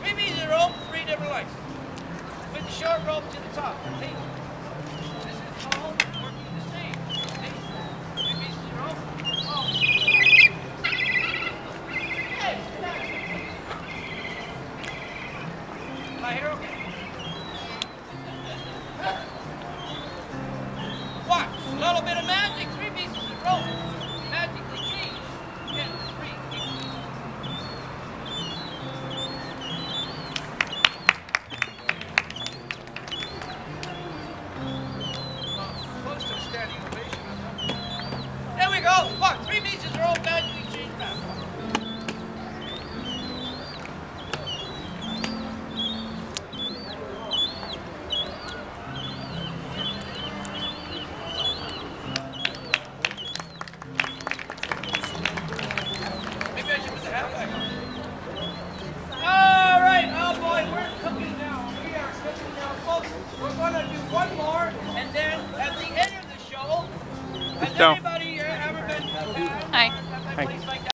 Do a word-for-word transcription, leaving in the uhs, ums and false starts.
three pieces of rope, three different lengths. With the short rope to the top. See? This is all working the same. See? Three pieces of rope. Oh. Hey, am I here okay? Watch. A little bit of magic. Three pieces of rope. Magically changed. Again, three. There we go. Watch. Three pieces are all magically changed back. Maybe I should put the hat back on. All right. Oh boy, we're cooking now. We are cooking now, folks. We're gonna do one more, and then at the end of the show, has Go. anybody uh, ever been? Uh, Hi. at my Hi. place like